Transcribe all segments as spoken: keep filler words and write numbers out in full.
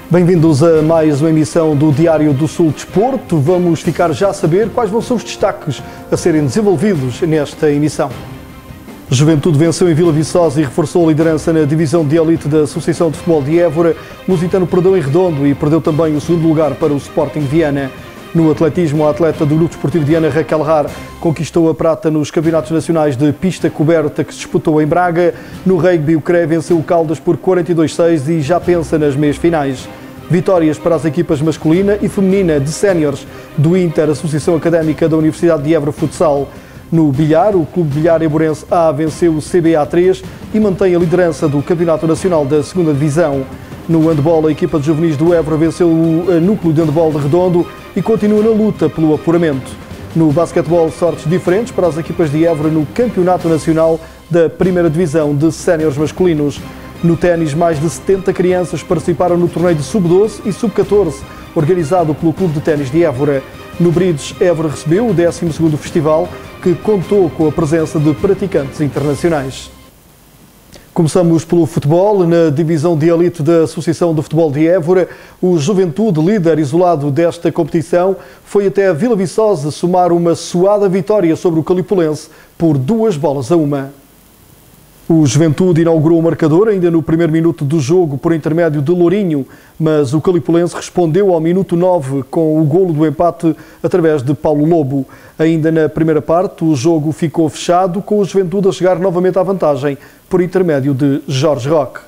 Bem-vindos a mais uma emissão do Diário do Sul Desporto. Vamos ficar já a saber quais vão ser os destaques a serem desenvolvidos nesta emissão. Juventude venceu em Vila Viçosa e reforçou a liderança na divisão de elite da Associação de Futebol de Évora. Lusitano perdeu em Redondo e perdeu também o segundo lugar para o Sporting Viana. No atletismo, a atleta do Grupo Desportivo de Ana, Raquel Rar, conquistou a prata nos campeonatos nacionais de pista coberta que se disputou em Braga. No rugby, o C R E venceu o Caldas por quarenta e dois a seis e já pensa nas meias finais. Vitórias para as equipas masculina e feminina de séniores do Inter, Associação Académica da Universidade de Évora Futsal. No bilhar, o Clube de Bilhar Eborense A venceu o C B A três e mantém a liderança do Campeonato Nacional da segunda Divisão. No handball, a equipa de juvenis do Évora venceu o Núcleo de Handball de Redondo e continua na luta pelo apuramento. No basquetebol, sortes diferentes para as equipas de Évora no Campeonato Nacional da primeira Divisão de séniores masculinos. No ténis, mais de setenta crianças participaram no torneio de sub doze e sub catorze, organizado pelo Clube de Ténis de Évora. No Bridge, Évora recebeu o décimo segundo festival, que contou com a presença de praticantes internacionais. Começamos pelo futebol. Na divisão de elite da Associação de Futebol de Évora, o Juventude, líder isolado desta competição, foi até a Vila Viçosa somar uma suada vitória sobre o Calipulense por duas bolas a uma. O Juventude inaugurou o marcador ainda no primeiro minuto do jogo por intermédio de Lourinho, mas o Calipulense respondeu ao minuto nove com o golo do empate através de Paulo Lobo. Ainda na primeira parte, o jogo ficou fechado, com o Juventude a chegar novamente à vantagem por intermédio de Jorge Roque.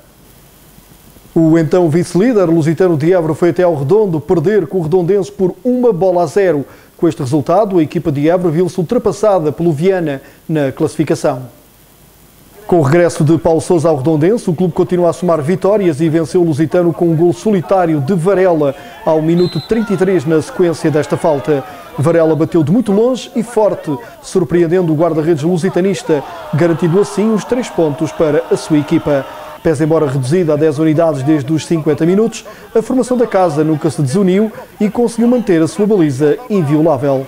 O então vice-líder lusitano de Évora foi até ao Redondo perder com o Redondense por uma bola a zero. Com este resultado, a equipa de Évora viu-se ultrapassada pelo Viana na classificação. Com o regresso de Paulo Sousa ao Redondense, o clube continua a somar vitórias e venceu o Lusitano com um gol solitário de Varela ao minuto trinta e três na sequência desta falta. Varela bateu de muito longe e forte, surpreendendo o guarda-redes lusitanista, garantindo assim os três pontos para a sua equipa. Pese embora reduzida a dez unidades desde os cinquenta minutos, a formação da casa nunca se desuniu e conseguiu manter a sua baliza inviolável.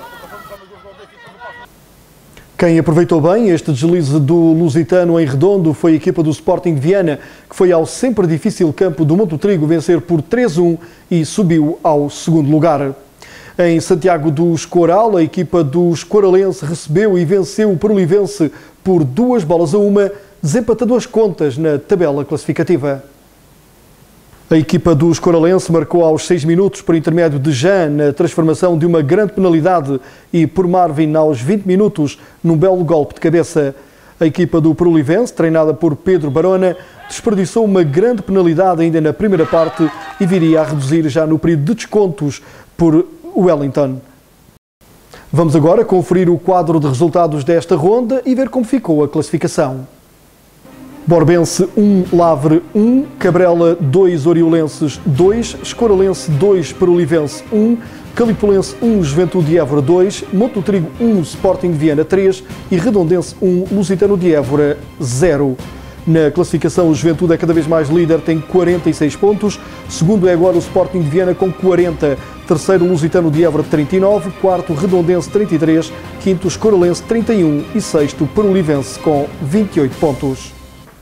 Quem aproveitou bem este deslize do Lusitano em Redondo foi a equipa do Sporting Viana, que foi ao sempre difícil campo do Monte Trigo vencer por três a um e subiu ao segundo lugar. Em Santiago do Escoral, a equipa do Escoralense recebeu e venceu o Perolivense por duas bolas a uma, desempatando as contas na tabela classificativa. A equipa do Escoralense marcou aos seis minutos por intermédio de Jean na transformação de uma grande penalidade e por Marvin aos vinte minutos num belo golpe de cabeça. A equipa do Perolivense, treinada por Pedro Barona, desperdiçou uma grande penalidade ainda na primeira parte e viria a reduzir já no período de descontos por Wellington. Vamos agora conferir o quadro de resultados desta ronda e ver como ficou a classificação. Borbense um, Lavre um, Cabrela dois, Oriolenses dois, Escoralense dois, Perolivense um, Calipulense um, Juventude de Évora dois, Monte Trigo um, Sporting Viana três e Redondense um, Lusitano de Évora zero. Na classificação, o Juventude é cada vez mais líder, tem quarenta e seis pontos. Segundo é agora o Sporting de Viana com quarenta. Terceiro, Lusitano de Évora trinta e nove. Quarto, Redondense trinta e três. Quinto, Escoralense trinta e um. E sexto, Perolivense com vinte e oito pontos.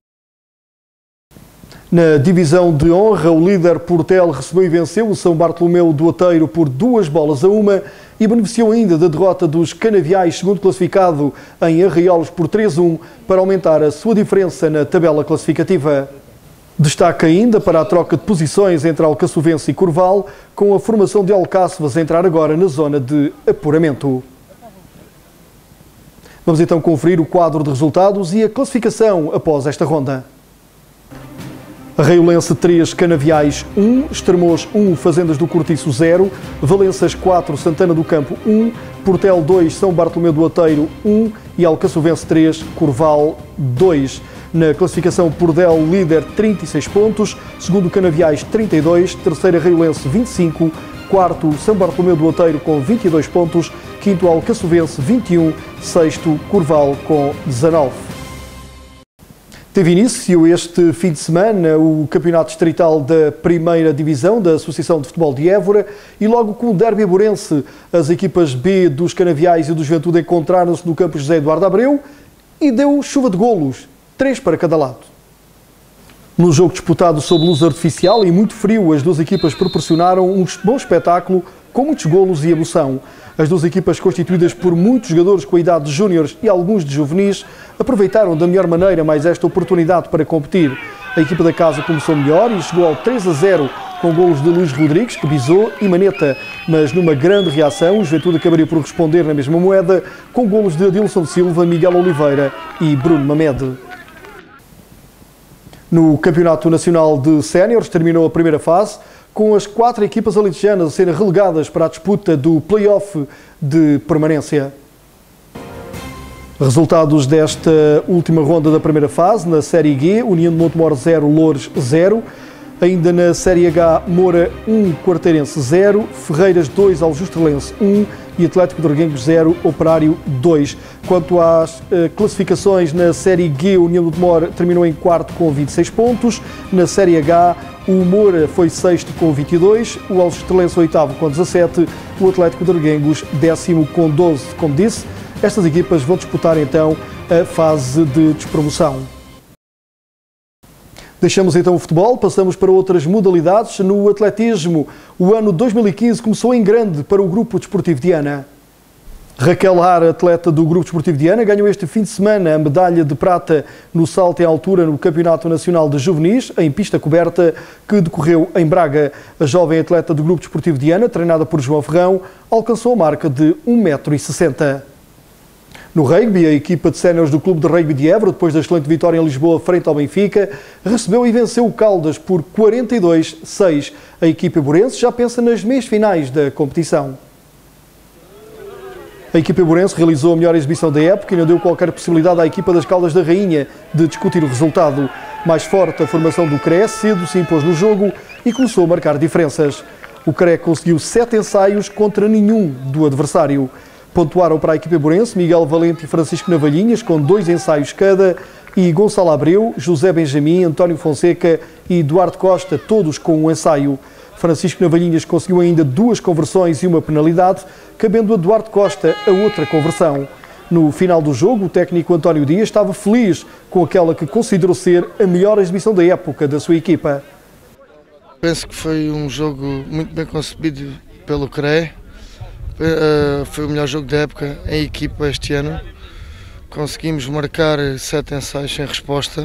Na divisão de honra, o líder Portel recebeu e venceu o São Bartolomeu do Outeiro por duas bolas a uma e beneficiou ainda da derrota dos Canaviais, segundo classificado em Arraiolos por três a um, para aumentar a sua diferença na tabela classificativa. Destaca ainda para a troca de posições entre Alcaçovense e Corval, com a formação de Alcáçovas a entrar agora na zona de apuramento. Vamos então conferir o quadro de resultados e a classificação após esta ronda. Arraiolense três, Canaviais um, Estremoz um, Fazendas do Cortiço zero, Valenças quatro, Santana do Campo um, Portel dois, São Bartolomeu do Outeiro um e Alcaçovense três, Corval dois. Na classificação, Portel líder trinta e seis pontos, segundo Canaviais trinta e dois, terceiro Arraiolense vinte e cinco, quarto São Bartolomeu do Outeiro com vinte e dois pontos, quinto Alcaçovense vinte e um, sexto Corval com dezanove. Teve início este fim de semana o Campeonato Distrital da Primeira Divisão da Associação de Futebol de Évora e logo com o derby eborense, as equipas B dos Canaviais e do Juventude encontraram-se no campo José Eduardo Abreu e deu chuva de golos, três para cada lado. No jogo disputado sob luz artificial e muito frio, as duas equipas proporcionaram um bom espetáculo com muitos golos e emoção. As duas equipas, constituídas por muitos jogadores com a idade de júniores e alguns de juvenis, aproveitaram da melhor maneira mais esta oportunidade para competir. A equipa da casa começou melhor e chegou ao três a zero com golos de Luís Rodrigues, que bisou, e Maneta. Mas numa grande reação, o Juventude acabaria por responder na mesma moeda com golos de Adilson Silva, Miguel Oliveira e Bruno Mamed. No Campeonato Nacional de Séniores terminou a primeira fase, com as quatro equipas alentejanas a serem relegadas para a disputa do play-off de permanência. Resultados desta última ronda da primeira fase: na Série G, União de Montemor zero, Loures zero. Ainda na Série H, Moura um, Quarteirense zero, Ferreiras dois, Aljustrelense um e Atlético de Reguengos zero, Operário dois. Quanto às uh, classificações, na Série G, o União de Montemor terminou em quarto com vinte e seis pontos. Na Série H, o Moura foi sexto com vinte e dois, o Aljustrelense oitavo com dezassete, o Atlético de Reguengos décimo com doze. Como disse, estas equipas vão disputar então a fase de despromoção. Deixamos então o futebol, passamos para outras modalidades. No atletismo, o ano dois mil e quinze começou em grande para o Grupo Desportivo de Ana. Raquel Lara, atleta do Grupo Desportivo de Ana, ganhou este fim de semana a medalha de prata no salto em altura no Campeonato Nacional de Juvenis, em pista coberta, que decorreu em Braga. A jovem atleta do Grupo Desportivo de Ana, treinada por João Ferrão, alcançou a marca de um metro e sessenta. No rugby, a equipa de séniores do Clube de Rugby de Évora, depois da excelente vitória em Lisboa frente ao Benfica, recebeu e venceu o Caldas por quarenta e dois a seis. A equipa iborense já pensa nas meias finais da competição. A equipa iborense realizou a melhor exibição da época e não deu qualquer possibilidade à equipa das Caldas da Rainha de discutir o resultado. Mais forte, a formação do C R E cedo se impôs no jogo e começou a marcar diferenças. O C R E conseguiu sete ensaios contra nenhum do adversário. Pontuaram para a equipa iborense Miguel Valente e Francisco Navalhinhas, com dois ensaios cada, e Gonçalo Abreu, José Benjamin, António Fonseca e Eduardo Costa, todos com um ensaio. Francisco Navalhinhas conseguiu ainda duas conversões e uma penalidade, cabendo a Eduardo Costa a outra conversão. No final do jogo, o técnico António Dias estava feliz com aquela que considerou ser a melhor exibição da época da sua equipa. Penso que foi um jogo muito bem concebido pelo C R E. Uh, foi o melhor jogo da época em equipa este ano. Conseguimos marcar sete ensaios sem resposta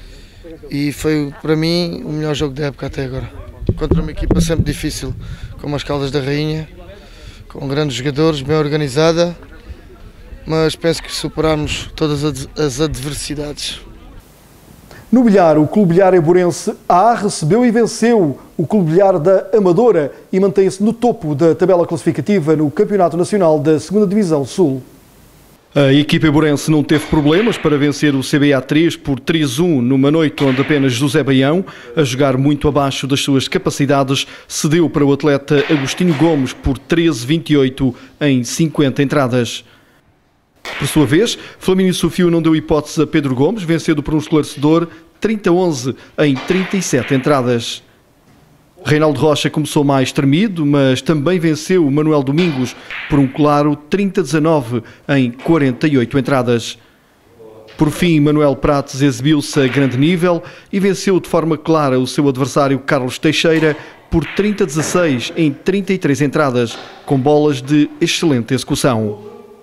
e foi para mim o melhor jogo da época até agora. Contra uma equipa sempre difícil, como as Caldas da Rainha, com grandes jogadores, bem organizada, mas penso que superámos todas as adversidades. No bilhar, o Clube Bilhar Eiborense A recebeu e venceu o Clube Bilhar da Amadora e mantém-se no topo da tabela classificativa no Campeonato Nacional da segunda Divisão Sul. A equipa eiborense não teve problemas para vencer o C B A três por três a um numa noite onde apenas José Baião, a jogar muito abaixo das suas capacidades, cedeu para o atleta Agostinho Gomes por treze a vinte e oito em cinquenta entradas. Por sua vez, Flamínio Sofio não deu hipótese a Pedro Gomes, vencendo por um esclarecedor trinta a onze em trinta e sete entradas. Reinaldo Rocha começou mais tremido, mas também venceu Manuel Domingos por um claro trinta a dezanove em quarenta e oito entradas. Por fim, Manuel Prates exibiu-se a grande nível e venceu de forma clara o seu adversário Carlos Teixeira por trinta a dezasseis em trinta e três entradas, com bolas de excelente execução.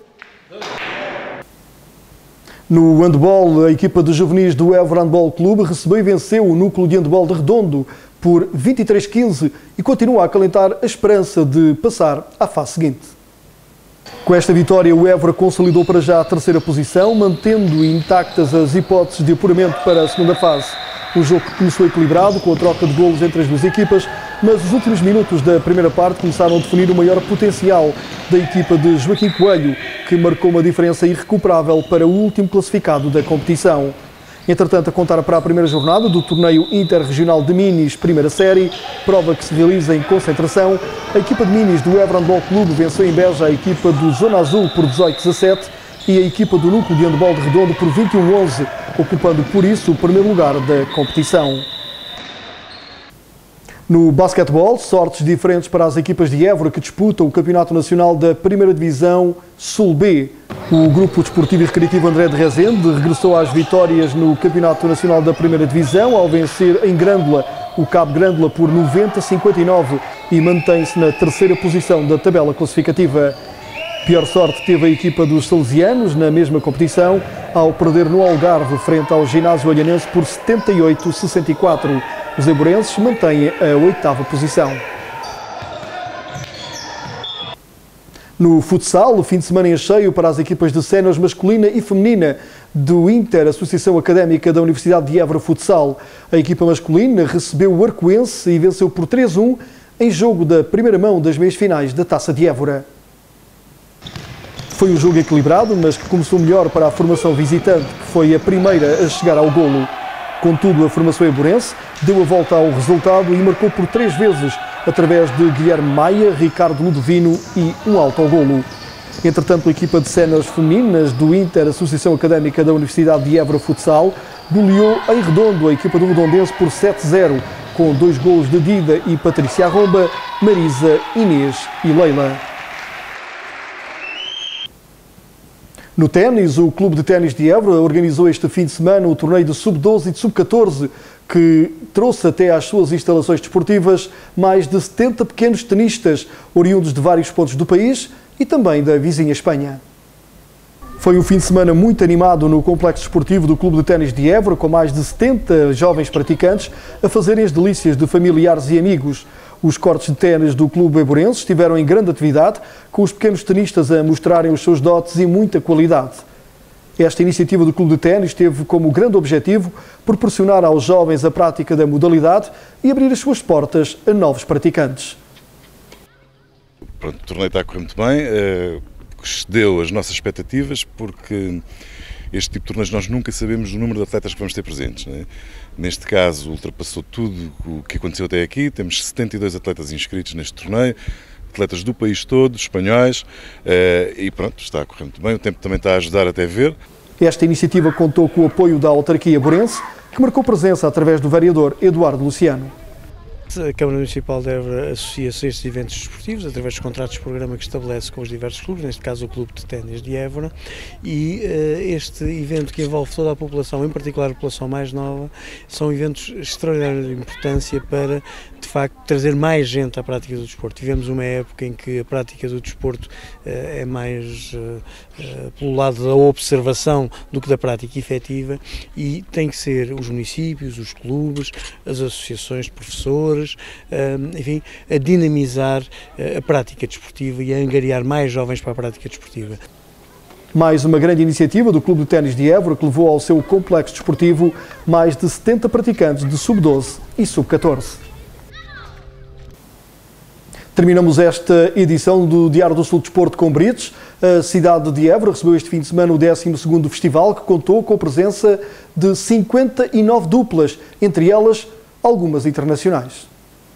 No handball, a equipa de juvenis do Évora Handball Clube recebeu e venceu o núcleo de handball de Redondo por vinte e três a quinze e continua a acalentar a esperança de passar à fase seguinte. Com esta vitória, o Évora consolidou para já a terceira posição, mantendo intactas as hipóteses de apuramento para a segunda fase. O jogo começou equilibrado, com a troca de golos entre as duas equipas, mas os últimos minutos da primeira parte começaram a definir o maior potencial da equipa de Joaquim Coelho, que marcou uma diferença irrecuperável para o último classificado da competição. Entretanto, a contar para a primeira jornada do torneio interregional de minis primeira série, prova que se realiza em concentração, a equipa de minis do Évora Handball Clube venceu em Beja a equipa do Zona Azul por dezoito a dezassete e a equipa do núcleo de handball de Redondo por vinte e um a onze, ocupando por isso o primeiro lugar da competição. No basquetebol, sortes diferentes para as equipas de Évora que disputam o Campeonato Nacional da Primeira Divisão Sul B. O Grupo Desportivo e Recreativo André de Rezende regressou às vitórias no Campeonato Nacional da Primeira Divisão ao vencer em Grândola o Cabo Grândola por noventa a cinquenta e nove e mantém-se na terceira posição da tabela classificativa. Pior sorte teve a equipa dos salesianos na mesma competição ao perder no Algarve frente ao Ginásio Olhanense por setenta e oito a sessenta e quatro. Os eiborenses mantêm a oitava posição. No futsal, o fim de semana em cheio para as equipas de séniores masculina e feminina do Inter, Associação Académica da Universidade de Évora Futsal. A equipa masculina recebeu o Arcoense e venceu por três a um em jogo da primeira mão das meias finais da Taça de Évora. Foi um jogo equilibrado, mas que começou melhor para a formação visitante, que foi a primeira a chegar ao golo. Contudo, a formação eiborense deu a volta ao resultado e marcou por três vezes, através de Guilherme Maia, Ricardo Ludovino e um autogolo. Entretanto, a equipa de séniores femininas do Inter, Associação Académica da Universidade de Évora Futsal, goleou em Redondo a equipa do Redondense por sete a zero, com dois golos de Dida e Patrícia Arromba, Marisa, Inês e Leila. No ténis, o Clube de Ténis de Évora organizou este fim de semana o torneio de sub doze e de sub catorze, que trouxe até às suas instalações desportivas mais de setenta pequenos tenistas, oriundos de vários pontos do país e também da vizinha Espanha. Foi um fim de semana muito animado no complexo desportivo do Clube de Ténis de Évora, com mais de setenta jovens praticantes a fazerem as delícias de familiares e amigos. Os cortes de ténis do Clube Eiborense estiveram em grande atividade, com os pequenos tenistas a mostrarem os seus dotes e muita qualidade. Esta iniciativa do Clube de Ténis teve como grande objetivo proporcionar aos jovens a prática da modalidade e abrir as suas portas a novos praticantes. Pronto, o torneio está a correr muito bem, uh, excedeu as nossas expectativas, porque este tipo de torneios nós nunca sabemos o número de atletas que vamos ter presentes, não é? Neste caso, ultrapassou tudo o que aconteceu até aqui, temos setenta e dois atletas inscritos neste torneio, atletas do país todo, espanhóis, uh, e pronto, está a correr muito bem, o tempo também está a ajudar até ver. Esta iniciativa contou com o apoio da autarquia eiborense, que marcou presença através do vereador Eduardo Luciano. A Câmara Municipal de Évora associa-se a estes eventos desportivos através dos contratos de programa que estabelece com os diversos clubes, neste caso o Clube de Ténis de Évora, e uh, este evento que envolve toda a população, em particular a população mais nova, são eventos extraordinários de importância para, de facto, trazer mais gente à prática do desporto. Tivemos uma época em que a prática do desporto uh, é mais uh, uh, pelo lado da observação do que da prática efetiva, e tem que ser os municípios, os clubes, as associações de professores, enfim, a dinamizar a prática desportiva e a angariar mais jovens para a prática desportiva. Mais uma grande iniciativa do Clube de Ténis de Évora, que levou ao seu complexo desportivo mais de setenta praticantes de sub doze e sub catorze. Terminamos esta edição do Diário do Sul Desporto com Brites. A cidade de Évora recebeu este fim de semana o décimo segundo festival, que contou com a presença de cinquenta e nove duplas, entre elas algumas internacionais.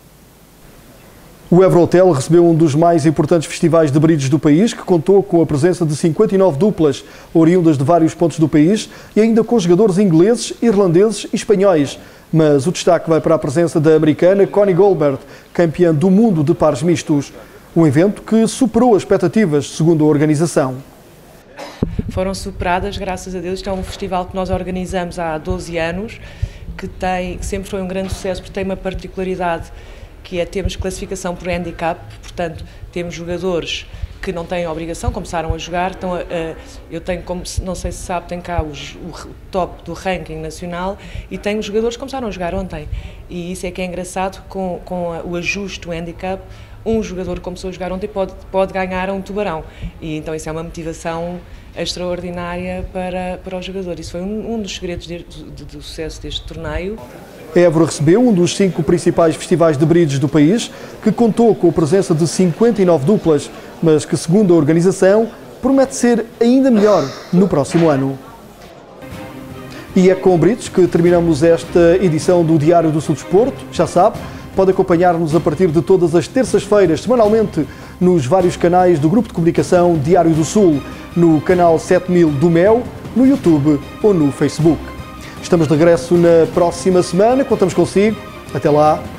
O Évora Hotel recebeu um dos mais importantes festivais de brides do país, que contou com a presença de cinquenta e nove duplas, oriundas de vários pontos do país, e ainda com jogadores ingleses, irlandeses e espanhóis. Mas o destaque vai para a presença da americana Connie Goldberg, campeã do mundo de pares mistos. Um evento que superou as expectativas, segundo a organização. Foram superadas, graças a Deus. Isto é um festival que nós organizamos há doze anos, que, tem, que sempre foi um grande sucesso, porque tem uma particularidade, que é termos classificação por handicap, portanto, temos jogadores que não têm obrigação, começaram a jogar, então, uh, eu tenho, como não sei se sabe, tenho cá os, o top do ranking nacional e tenho jogadores que começaram a jogar ontem, e isso é que é engraçado, com, com a, o ajuste do handicap, um jogador que começou a jogar ontem pode, pode ganhar um tubarão, e então isso é uma motivação extraordinária para, para os jogadores. Isso foi um, um dos segredos de, de, de sucesso deste torneio. Évora recebeu um dos cinco principais festivais de brides do país, que contou com a presença de cinquenta e nove duplas, mas que, segundo a organização, promete ser ainda melhor no próximo ano. E é com brides que terminamos esta edição do Diário do Sul Desporto. Já sabe, pode acompanhar-nos a partir de todas as terças-feiras, semanalmente, nos vários canais do Grupo de Comunicação Diário do Sul, no canal sete mil do Mel, no YouTube ou no Facebook. Estamos de regresso na próxima semana, contamos consigo. Até lá.